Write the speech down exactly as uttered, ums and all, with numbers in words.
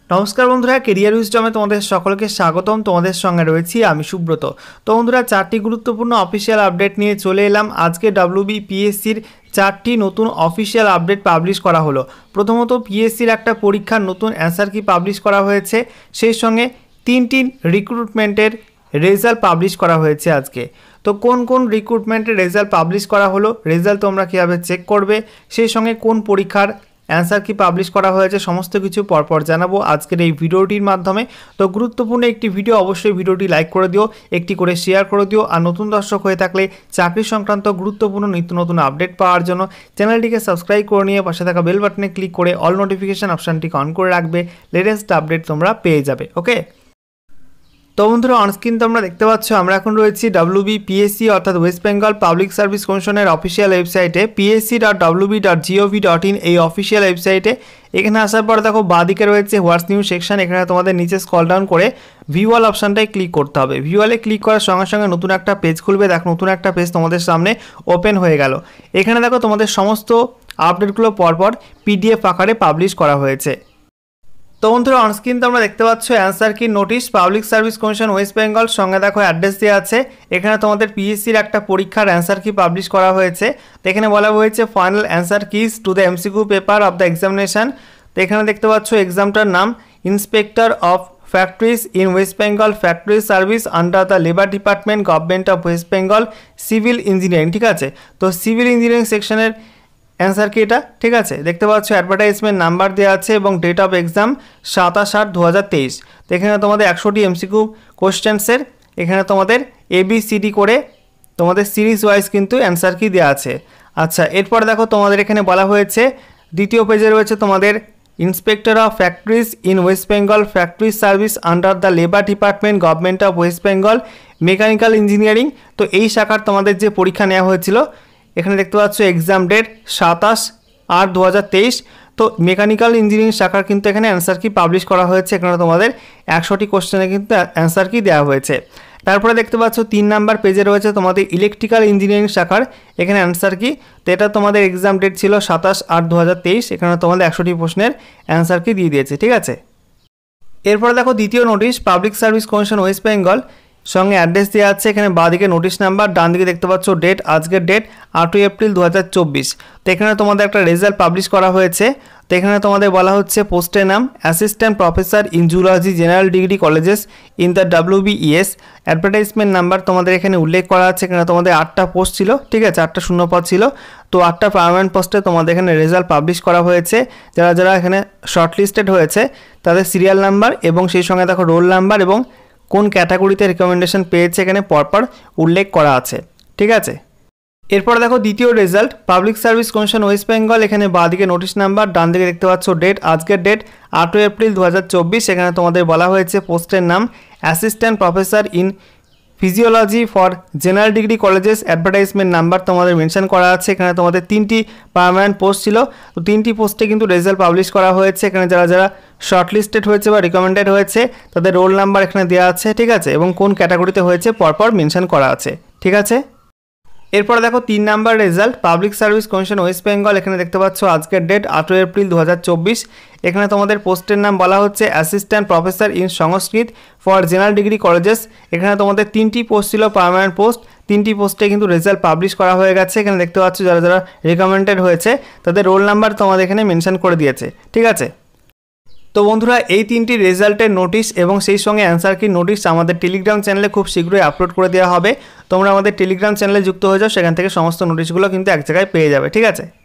নমস্কার বন্ধুরা, কেরিয়ার উইজডমে তোমাদের সকলকে স্বাগতম। তোমাদের সঙ্গে রয়েছি আমি সুব্রত। তো বন্ধুরা, চারটি গুরুত্বপূর্ণ অফিসিয়াল আপডেট নিয়ে চলে এলাম। আজকে ডাব্লিউবিপিএসসির চারটি নতুন অফিসিয়াল আপডেট পাবলিশ করা হলো। প্রথমত পিএসসির একটা পরীক্ষার নতুন অ্যান্সার কি পাবলিশ করা হয়েছে, সেই সঙ্গে তিনটি রিক্রুটমেন্টের রেজাল্ট পাবলিশ করা হয়েছে আজকে। তো কোন কোন রিক্রুটমেন্টের রেজাল্ট পাবলিশ করা হলো, রেজাল্ট তোমরা কীভাবে চেক করবে, সেই সঙ্গে কোন পরীক্ষার অ্যান্সার কি পাবলিশ করা হয়েছে, সমস্ত কিছু পরপর জানাবো আজকের এই ভিডিওটির মাধ্যমে। তো গুরুত্বপূর্ণ একটি ভিডিও, অবশ্যই ভিডিওটি লাইক করে দিও, একটি করে শেয়ার করে দিও। আর নতুন দর্শক হয়ে থাকলে চাকরি সংক্রান্ত গুরুত্বপূর্ণ নিত্য নতুন আপডেট পাওয়ার জন্য চ্যানেলটিকে সাবস্ক্রাইব করে নিয়ে পাশে থাকা বেল বাটনে ক্লিক করে অল নোটিফিকেশান অপশানটিকে অন করে রাখবে। লেটেস্ট আপডেট তোমরা পেয়ে যাবে। ওকে, তো বন্ধুরা, অনস্ক্রিন তোমরা দেখতে পাচ্ছ আমরা এখন রয়েছি ডাব্লিউবিপিএসসি অর্থাৎ ওয়েস্ট বেঙ্গল পাবলিক সার্ভিস কমিশনের অফিসিয়াল ওয়েবসাইটে PSC dot WB dot GOV dot in এই অফিসিয়াল ওয়েবসাইটে। এখানে আসার পর দেখো বাঁদিকে রয়েছে হোয়াটস নিউ সেকশন। এখানে তোমাদের নিচে স্ক্রল ডাউন করে ভিউয়াল অপশানটায় ক্লিক করতে হবে। ভিউয়ালে ক্লিক করার সঙ্গে সঙ্গে নতুন একটা পেজ খুলবে। দেখো নতুন একটা পেজ তোমাদের সামনে ওপেন হয়ে গেল। এখানে দেখো তোমাদের সমস্ত আপডেটগুলো পরপর পিডিএফ আকারে পাবলিশ করা হয়েছে। তো বন্ধুরা, অনস্ক্রিন তোমরা দেখতে পাচ্ছ answer key notice public service commission West Bengal, সঙ্গে দেখো অ্যাড্রেস দেওয়া আছে। এখানে তোমাদের পিএসসির একটা পরীক্ষার অ্যান্সার কি পাবলিশ করা হয়েছে। তো এখানে বলা হয়েছে final answer keys to the MCQ paper of the examination. তো এখানে দেখতে পাচ্ছ এক্সামটার নাম inspector of factories in West Bengal factory service under the labour department government of West Bengal civil engineering. ঠিক আছে, তো সিভিল ইঞ্জিনিয়ারিং সেকশনের অ্যান্সার কি এটা, ঠিক আছে। দেখতে পাচ্ছ অ্যাডভার্টাইজমেন্ট নাম্বার দেওয়া আছে এবং ডেট অফ এক্সাম সাতাশ আট দু হাজার তেইশ। তো এখানে তোমাদের একশোটি এমসিকিউ কোশ্চেন্সের এখানে তোমাদের এবিসিডি করে তোমাদের সিরিজ ওয়াইজ কিন্তু অ্যান্সার কি দেওয়া আছে। আচ্ছা, এরপর দেখো তোমাদের এখানে বলা হয়েছে দ্বিতীয় পেজে রয়েছে তোমাদের inspector of factories in West Bengal factory service under the labour department government of West Bengal mechanical engineering. তো এই শাখার তোমাদের যে পরীক্ষা নেওয়া হয়েছিল, এখানে দেখতে পাচ্ছ এক্সাম ডেট সাতাশ আট দু হাজার তেইশ। তো মেকানিক্যাল ইঞ্জিনিয়ারিং শাখার কিন্তু এখানে অ্যান্সার কি পাবলিশ করা হয়েছে। এখানে তোমাদের একশোটি কোশ্চেনে কিন্তু অ্যান্সার কি দেওয়া হয়েছে। তারপরে দেখতে পাচ্ছ তিন নাম্বার পেজে রয়েছে তোমাদের ইলেকট্রিক্যাল ইঞ্জিনিয়ারিং শাখার এখানে অ্যান্সার কি। তো এটা তোমাদের এক্সাম ডেট ছিল সাতাশ আট দু হাজার তেইশ। এখানে তোমাদের একশোটি প্রশ্নের অ্যান্সার কি দিয়ে দিয়েছে। ঠিক আছে, এরপরে দেখো দ্বিতীয় notice public service commission West Bengal, সঙ্গে অ্যাড্রেস দেওয়া আছে। এখানে বাঁদিকে নোটিশ নাম্বার, ডান দিকে দেখতে পাচ্ছ ডেট, আজকের ডেট আটই এপ্রিল দু হাজার চব্বিশ। তো এখানে তোমাদের একটা রেজাল্ট পাবলিশ করা হয়েছে। তো এখানে তোমাদের বলা হচ্ছে পোস্টের নাম assistant professor in zoology general degree colleges in the WBES. Advertisement number তোমাদের এখানে উল্লেখ করা আছে। এখানে তোমাদের আটটা পোস্ট ছিল, ঠিক আছে, আটটা শূন্যপদ ছিল। তো আটটা পার্মানেন্ট পোস্টে তোমাদের এখানে রেজাল্ট পাবলিশ করা হয়েছে। যারা যারা এখানে শর্টলিস্টেড হয়েছে তাদের সিরিয়াল নাম্বার এবং সেই সঙ্গে দেখো রোল নাম্বার এবং কোন ক্যাটাগরিতে রেকমেন্ডেশন পেয়েছে এখানে পরপর উল্লেখ করা আছে। ঠিক আছে, এরপর দেখো দ্বিতীয় result public service commission West Bengal. এখানে বাঁদিকে নোটিশ নাম্বার, ডান দিকে দেখতে পাচ্ছ ডেট, আজকের ডেট আটই এপ্রিল দু হাজার চব্বিশ। এখানে তোমাদের বলা হয়েছে পোস্টের নাম assistant professor in physiology for general degree colleges. Advertisement number তোমাদের মেনশন করা আছে। এখানে তোমাদের তিনটি পার্মানেন্ট পোস্ট ছিল। তো তিনটি পোস্টে কিন্তু রেজাল্ট পাবলিশ করা হয়েছে। এখানে যারা যারা শর্টলিস্টেড হয়েছে বা রিকমেন্ডেড হয়েছে তাদের রোল নাম্বার এখানে দেওয়া আছে। ঠিক আছে, এবং কোন ক্যাটাগরিতে হয়েছে পরপর মেনশন করা আছে। ঠিক আছে, এরপর দেখো তিন number result public service commission West Bengal. এখানে দেখতে পাচ্ছ আজকের ডেট আটই এপ্রিল দু হাজার চব্বিশ। এখানে তোমাদের পোস্টের নাম বলা হচ্ছে assistant professor in Sanskrit for general degree colleges. এখানে তোমাদের তিনটি পোস্ট ছিল পার্মানেন্ট পোস্ট। তিনটি পোস্টে কিন্তু রেজাল্ট পাবলিশ করা হয়ে গেছে। এখানে দেখতে পাচ্ছ যারা যারা রেকমেন্ডেড হয়েছে তাদের রোল নাম্বার তোমাদের এখানে মেনশন করে দিয়েছে। ঠিক আছে, তো বন্ধুরা, এই তিনটি রেজাল্টের নোটিশ এবং সেই সঙ্গে অ্যান্সার কি নোটিশ আমাদের টেলিগ্রাম চ্যানেলে খুব শীঘ্রই আপলোড করে দেওয়া হবে। তোমরা আমাদের টেলিগ্রাম চ্যানেলে যুক্ত হয়ে যাও, সেখান থেকে সমস্ত নোটিশগুলো কিন্তু এক জায়গায় পেয়ে যাবে। ঠিক আছে।